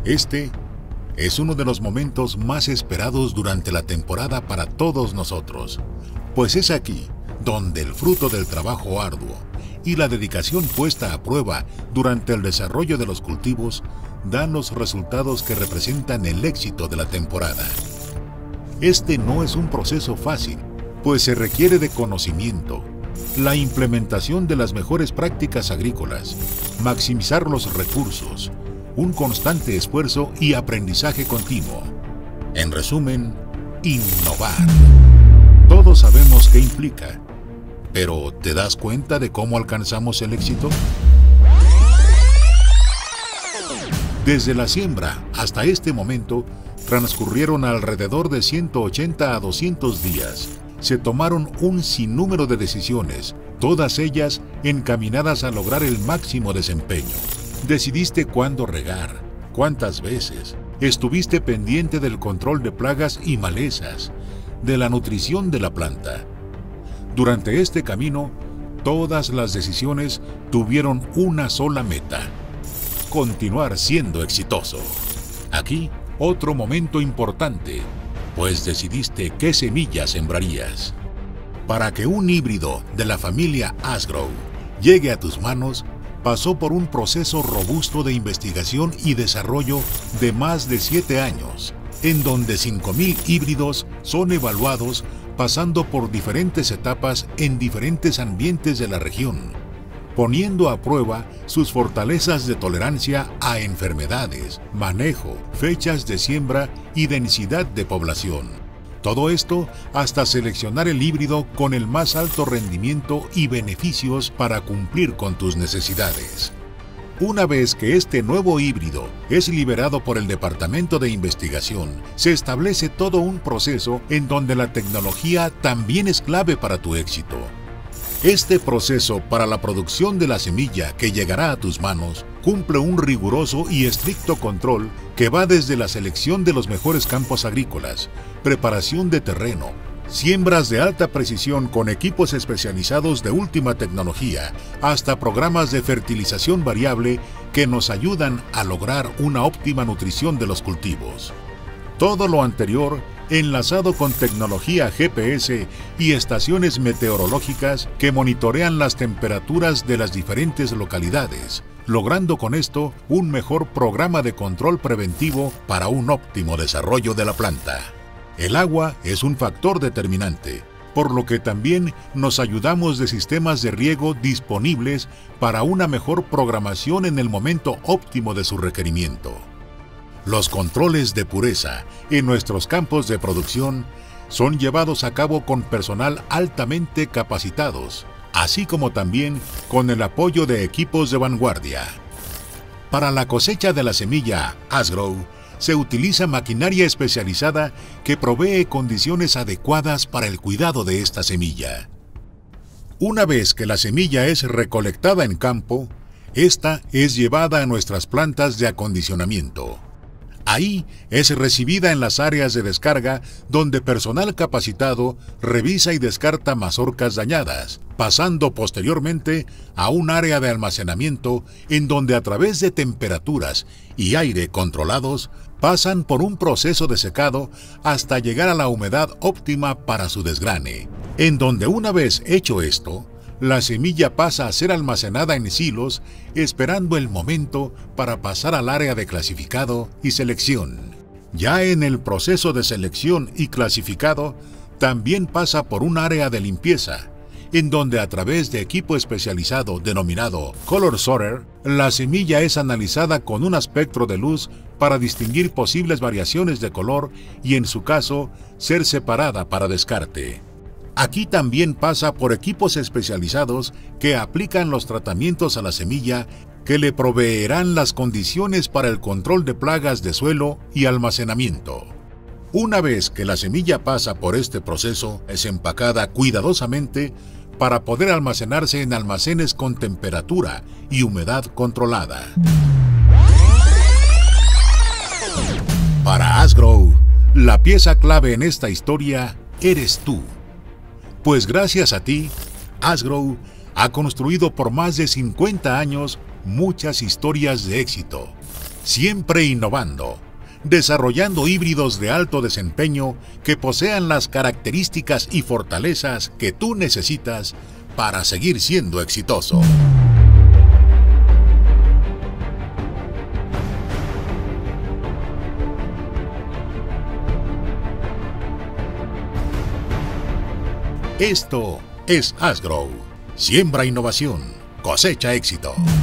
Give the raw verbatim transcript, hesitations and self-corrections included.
Este es uno de los momentos más esperados durante la temporada para todos nosotros, pues es aquí donde el fruto del trabajo arduo y la dedicación puesta a prueba durante el desarrollo de los cultivos dan los resultados que representan el éxito de la temporada. Este no es un proceso fácil, pues se requiere de conocimiento, la implementación de las mejores prácticas agrícolas, maximizar los recursos, un constante esfuerzo y aprendizaje continuo. En resumen, innovar. Todos sabemos qué implica, pero ¿te das cuenta de cómo alcanzamos el éxito? Desde la siembra hasta este momento, transcurrieron alrededor de ciento ochenta a doscientos días. Se tomaron un sinnúmero de decisiones, todas ellas encaminadas a lograr el máximo desempeño. Decidiste cuándo regar, cuántas veces, estuviste pendiente del control de plagas y malezas, de la nutrición de la planta. Durante este camino, todas las decisiones tuvieron una sola meta: continuar siendo exitoso. Aquí, otro momento importante, pues decidiste qué semillas sembrarías. Para que un híbrido de la familia Asgrow llegue a tus manos, pasó por un proceso robusto de investigación y desarrollo de más de siete años, en donde cinco mil híbridos son evaluados pasando por diferentes etapas en diferentes ambientes de la región, poniendo a prueba sus fortalezas de tolerancia a enfermedades, manejo, fechas de siembra y densidad de población. Todo esto hasta seleccionar el híbrido con el más alto rendimiento y beneficios para cumplir con tus necesidades. Una vez que este nuevo híbrido es liberado por el Departamento de Investigación, se establece todo un proceso en donde la tecnología también es clave para tu éxito. Este proceso para la producción de la semilla que llegará a tus manos cumple un riguroso y estricto control que va desde la selección de los mejores campos agrícolas, preparación de terreno, siembras de alta precisión con equipos especializados de última tecnología, hasta programas de fertilización variable que nos ayudan a lograr una óptima nutrición de los cultivos. Todo lo anterior enlazado con tecnología G P S y estaciones meteorológicas que monitorean las temperaturas de las diferentes localidades, logrando con esto un mejor programa de control preventivo para un óptimo desarrollo de la planta. El agua es un factor determinante, por lo que también nos ayudamos de sistemas de riego disponibles para una mejor programación en el momento óptimo de su requerimiento. Los controles de pureza en nuestros campos de producción son llevados a cabo con personal altamente capacitados, así como también con el apoyo de equipos de vanguardia. Para la cosecha de la semilla Asgrow, se utiliza maquinaria especializada que provee condiciones adecuadas para el cuidado de esta semilla. Una vez que la semilla es recolectada en campo, esta es llevada a nuestras plantas de acondicionamiento. Ahí es recibida en las áreas de descarga donde personal capacitado revisa y descarta mazorcas dañadas, pasando posteriormente a un área de almacenamiento en donde a través de temperaturas y aire controlados pasan por un proceso de secado hasta llegar a la humedad óptima para su desgrane, en donde una vez hecho esto, la semilla pasa a ser almacenada en silos, esperando el momento para pasar al área de clasificado y selección. Ya en el proceso de selección y clasificado, también pasa por un área de limpieza, en donde a través de equipo especializado denominado Color Sorter, la semilla es analizada con un espectro de luz para distinguir posibles variaciones de color y, en su caso, ser separada para descarte. Aquí también pasa por equipos especializados que aplican los tratamientos a la semilla que le proveerán las condiciones para el control de plagas de suelo y almacenamiento. Una vez que la semilla pasa por este proceso, es empacada cuidadosamente para poder almacenarse en almacenes con temperatura y humedad controlada. Para Asgrow, la pieza clave en esta historia eres tú. Pues gracias a ti, Asgrow ha construido por más de cincuenta años muchas historias de éxito, siempre innovando, desarrollando híbridos de alto desempeño que posean las características y fortalezas que tú necesitas para seguir siendo exitoso. Esto es Asgrow. Siembra innovación, cosecha éxito.